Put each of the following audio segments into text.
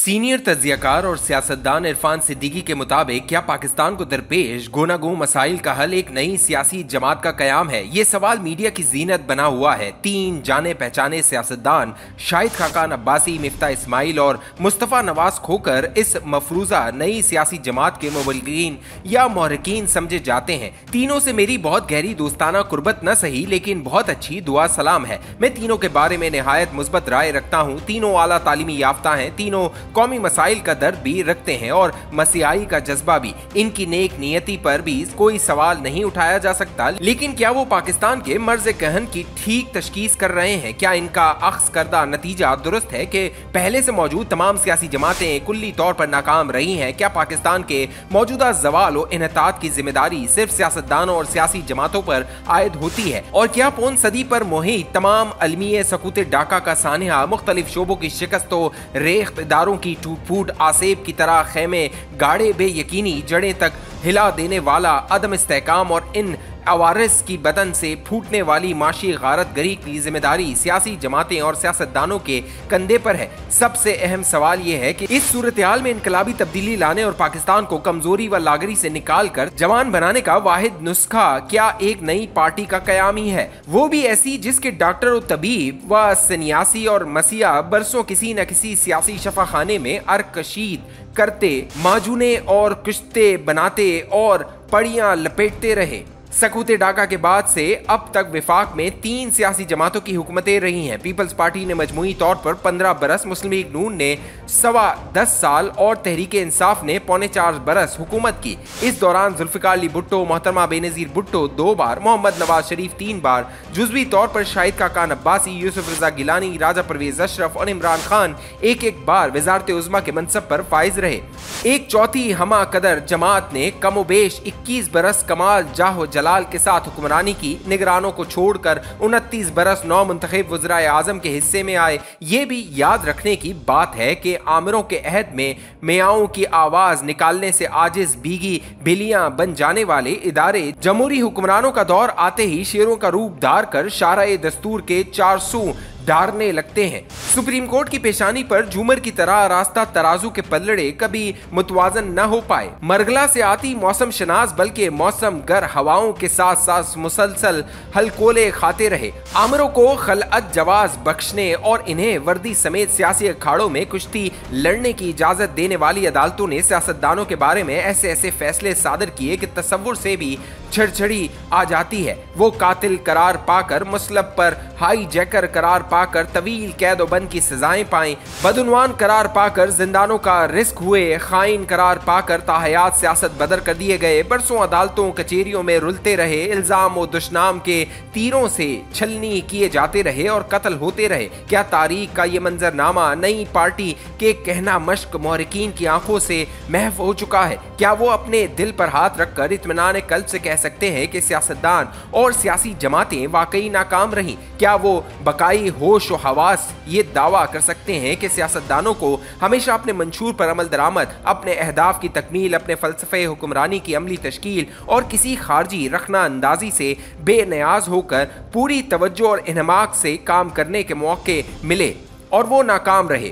Senior तज्जियाकार और सियासतदान इरफान सिद्दीकी के मुताबिक क्या पाकिस्तान को दरपेश गोनागो मसाइल का हल एक नई सियासी जमात का कयाम है? ये सवाल मीडिया की जीनत बना हुआ है। 3 जाने पहचाने सियासतदान शाहिद खाकान अब्बासी, मिफ्ता इस्माइल और मुस्तफ़ा नवाज खोकर इस मफरूजा नई सियासी जमात के मुबल्लिगीन या मोहरिकीन समझे जाते हैं। तीनों से मेरी बहुत गहरी दोस्ताना कुर्बत न सही लेकिन बहुत अच्छी दुआ सलाम है। मैं तीनों के बारे में निहायत मुस्बत राय रखता हूँ। तीनों आला तालीमी याफ्ता हैं, तीनों कौमी मसाइल का दर्द भी रखते हैं और मसीहाई का जज्बा भी। इनकी नेक नियति पर भी कोई सवाल नहीं उठाया जा सकता, लेकिन क्या वो पाकिस्तान के मर्ज कहन की ठीक तशखीस कर रहे हैं? क्या इनका अख्ज़ करदा नतीजा दुरुस्त है कि पहले से मौजूद तमाम सियासी जमातें कुल्ली तौर पर नाकाम रही हैं? क्या पाकिस्तान के मौजूदा ज़वाल और इन्हतात की जिम्मेदारी सिर्फ सियासतदानों और सियासी जमातों पर आयद होती है? और क्या पौन सदी पर मुहित तमाम अलमिए सकूत डाका का सानिया मुख्तलिफ शोबों की शिकस्त रेख्त इदारों की टूट फूट आसेब की तरह खेमे गाड़े बेयकीनी जड़ें तक हिला देने वाला अदम इस्तेहकाम और इन अवारिस की बदन से फूटने वाली माशी गारत गरी की जिम्मेदारी सियासी जमातें और सियासतदानों के कंधे पर है? सबसे अहम सवाल यह है कि इस सूरत हाल में इनकलाबी तब्दीली लाने और पाकिस्तान को कमजोरी व लागरी से निकाल कर जवान बनाने का वाहिद नुस्खा क्या एक नई पार्टी का कयाम ही है? वो भी ऐसी जिसके डॉक्टर और तबीब व सन्यासी और मसीहा बरसों किसी न किसी सियासी शफा खाने में अर्कशीद करते, माजूने और कुश्ते बनाते और पड़ियां लपेटते रहे। सकूते डाका के बाद से अब तक विफाक में 3 सियासी जमातों की हुकूमतें रही हैं। पीपल्स पार्टी ने मजमूई तौर पर 15 बरस, मुस्लिम लीग नून ने 10.25 साल और तहरीक इंसाफ ने 4.25 बरस हुकूमत की। इस दौरान जुल्फिकार अली भुट्टो, मोहतरमा बेनजीर भुट्टो 2 बार, मोहम्मद नवाज शरीफ 3 बार, जुज़वी तौर पर शाहिद खाकान अब्बासी, यूसुफ रजा गिलानी, राजा परवेज अशरफ और इमरान खान एक बार वजारत उज़्मा के मनसब पर फाइज रहे। 1/4 हमा कदर जमात ने कमोबेश 21 बरस कमाल जाहो जलाल के साथ हुक्मरानी की। निगरानों को छोड़कर 29 बरस 9 मुंतखब वज़राए आज़म के हिस्से में आए। ये भी याद रखने की बात है कि आमिरों के अहद में मियाओं की आवाज निकालने से आजिज भीगी बिलियां बन जाने वाले इदारे जमहूरी हुक्मरानों का दौर आते ही शेरों का रूप धार कर शारा दस्तूर के 400 डारने लगते हैं। सुप्रीम कोर्ट की पेशानी पर झूमर की तरह रास्ता तराजू के पल्लड़े कभी मुतवाजन न हो पाए। मरगला से आती मौसम शनाज बल्कि मौसम गर हवाओं के साथ साथ मुसलसल हलकोले खाते रहे। आमरों को खलअत जवाज बख्शने और इन्हें वर्दी समेत सियासी अखाड़ों में कुश्ती लड़ने की इजाजत देने वाली अदालतों ने सियासतदानों के बारे में ऐसे फैसले सादर किए कि तसव्वुर से भी छड़छड़ी आ जाती है। वो कातिल करार पाकर, मुसलब पर हाई जैकर करार पाकर तवील कैद और बंद की सजाएं पाएं, बदउनवान करार पाकर जिंदानों का रिस्क हुए, खाइन करार पाकर ताहयात सियासत बदर कर दिए गए। बरसों अदालतों कचेरियों में रुलते रहे, इल्जाम और दुश्नाम के तीरों से छलनी किए जाते रहे और कत्ल होते रहे। क्या तारीख का ये मंजरनामा नई पार्टी के कहना मश्क मोहरिकीन की आंखों से महव हो चुका है? क्या वो अपने दिल पर हाथ रखकर इत्मीनान कल्ब से कह सकते हैं कि सियासतदान और सियासी जमातें वाकई नाकाम रहीं? क्या वो बकाई होश और हवास ये दावा कर सकते हैं कि सियासतदानों को हमेशा अपने मंशूर पर अमल दरामद, अपने अहदाफ की तकमील, अपने फलसफे हुक्मरानी की अमली तश्कील और किसी खारजी रखना अंदाजी से बेनियाज होकर पूरी तवज्जो और इन्हमाक से काम करने के मौके मिले और वो नाकाम रहे?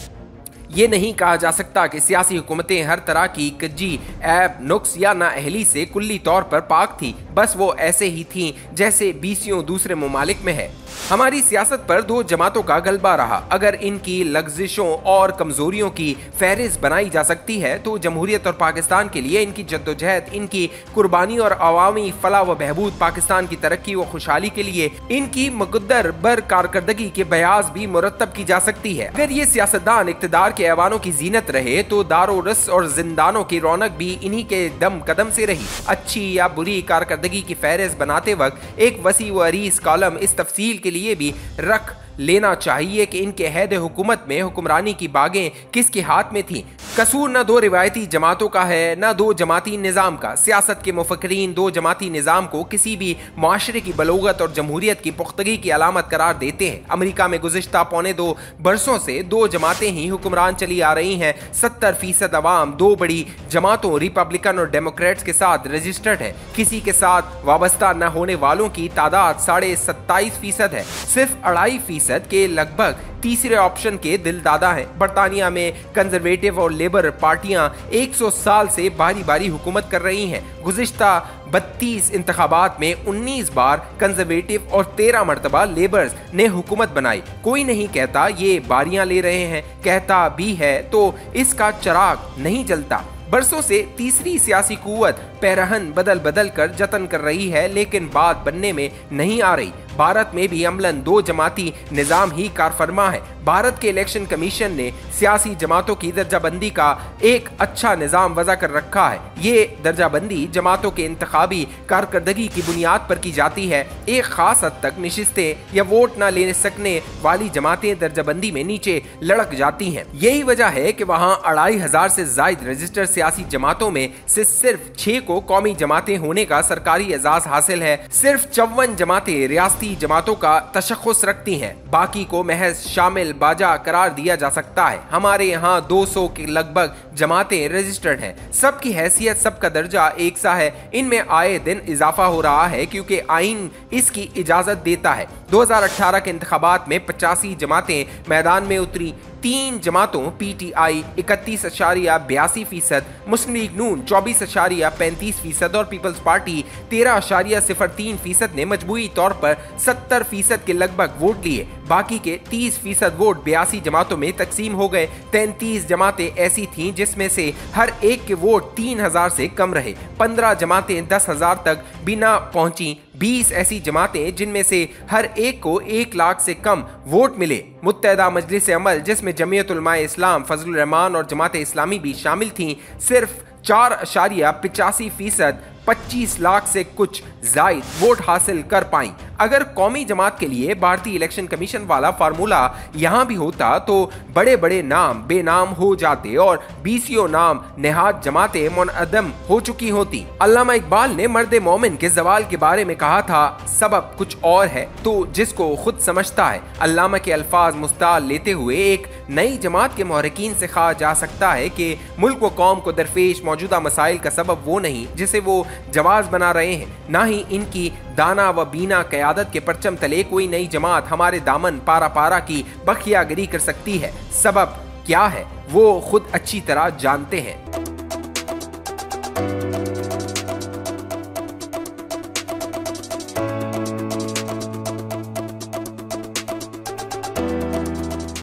ये नहीं कहा जा सकता कि सियासी हुकूमतें हर तरह की कज्जी, ऐब, नुक्स या नाअहली से कुल्ली तौर पर पाक थी। बस वो ऐसे ही थीं जैसे बीसियों दूसरे ममालिक में है। हमारी सियासत पर 2 जमातों का गलबा रहा। अगर इनकी लग्जिशों और कमजोरियों की फहरिस्त बनाई जा सकती है तो जमहूरियत और पाकिस्तान के लिए इनकी जद्दोजहद, इनकी कुर्बानी और अवामी फलाह व बहबूद, पाकिस्तान की तरक्की व खुशहाली के लिए इनकी मुकद्दर बर कारकर्दगी के बयास भी मुरतब की जा सकती है। अगर ये सियासतदान इक़्तिदार के ऐवानों की जीनत रहे तो दारो रस और जिंदानों की रौनक भी इन्हीं के दम कदम से रही। अच्छी या बुरी कारकर्दगी की फहरिस्त बनाते वक्त एक वसी व अरीस कॉलम इस तफसील के लिए भी रख लेना चाहिए कि इनके अहद हुकूमत में हुक्मरानी की बागें किसके हाथ में थीं। कसूर न 2 रिवायती जमातों का है न 2 जमाती निज़ाम का। सियासत के मुफक्किरीन 2 जमाती निज़ाम को किसी भी माशरे की बलोगत और जमहूरियत की पुख्तगी की अलामत करार देते हैं। अमेरिका में गुज़िश्ता 2.25 बरसों से 2 जमातें ही हुक्मरान चली आ रही हैं। 70% अवाम 2 बड़ी जमातों रिपब्लिकन और डेमोक्रेट्स के साथ रजिस्टर्ड है। किसी के साथ वाबस्ता न होने वालों की तादाद 27.5% है। सिर्फ 2.5% फीसद के लगभग तीसरे ऑप्शन के दिलदादा हैं। बरतानिया में कंजर्वेटिव और लेबर पार्टियां 100 साल से बारी बारी हुकूमत कर रही हैं। गुज़िश्ता 32 इंतखाबात में 19 बार कंजर्वेटिव और 13 मरतबा लेबर्स ने हुकूमत बनाई। कोई नहीं कहता ये बारियां ले रहे हैं, कहता भी है तो इसका चिराग नहीं जलता। बरसों से तीसरी सियासी कुव्वत पैरहन बदल बदल कर जतन कर रही है, लेकिन बात बनने में नहीं आ रही। भारत में भी अमलन 2 जमाती निज़ाम ही कारफरमा है। भारत के इलेक्शन कमीशन ने सियासी जमातों की दर्जाबंदी का एक अच्छा निज़ाम वज़ा कर रखा है। ये दर्जाबंदी जमातों के इंतखाबी कारकर्दगी की बुनियाद पर की जाती है। एक खास हद तक नशिस्तें या वोट न ले सकने वाली जमातें दर्जाबंदी में नीचे लड़क जाती हैं। यही वजह है कि वहाँ 2500 से जायद रजिस्टर्ड सियासी जमातों में से सिर्फ 6 को कौमी जमातें होने का सरकारी एजाज हासिल है। सिर्फ 54 जमातें रियासती जमातों का तशख्खुस रखती हैं, बाकी को महज शामिल बाजा करार दिया जा सकता है। हमारे यहाँ 200 के लगभग जमातें रजिस्टर्ड हैं। सबकी हैसियत, सबका दर्जा एक सा है। इनमें आए दिन इजाफा हो रहा है क्योंकि आइन इसकी इजाजत देता है। 2018 के इंतखाबात में 85 जमातें मैदान में उतरी। 3 जमातों PTI 31.82%, मुस्लिम लीग नून 24.35% और पीपल्स पार्टी 13.03% ने मजबूरी तौर पर 70% के लगभग वोट लिए। बाकी के 30% वोट 82 जमातों में तकसीम हो गए। 33 जमातें ऐसी थीं जिसमें से हर एक के वोट 3000 से कम रहे। 15 जमातें 10,000 तक बिना पहुंची। 20 ऐसी जमातें जिनमें से हर एक को 1 लाख से कम वोट मिले। मुत्तहदा मजलिस अमल, जिसमें जमीयत उलमा इस्लाम, फजलुर रहमान और जमात इस्लामी भी शामिल थीं, सिर्फ 4.85% 25 लाख से कुछ जायद वोट हासिल कर पाई। अगर कौमी जमात के लिए भारतीय इलेक्शन कमीशन वाला फार्मूला यहाँ भी होता तो बड़े बड़े नाम बेनाम हो जाते और 20 नाम नेहाद जमातें मुनअदम हो चुकी होती। अल्लामा इकबाल ने मर्द मोमिन के जवाल के बारे में कहा था, सबब कुछ और है तो जिसको खुद समझता है। अल्लामा के अल्फाज मुस्ताल लेते हुए एक नई जमात के मुहर्रिकीन से कहा जा सकता है कि मुल्क व कौम को दरपेश मौजूदा मसाइल का सबब वो नहीं जिसे वो जवाज बना रहे हैं, ना ही इनकी दाना व बीना क़यादत के परचम तले कोई नई जमात हमारे दामन पारा पारा की बखियागिरी कर सकती है। सबब क्या है वो खुद अच्छी तरह जानते हैं।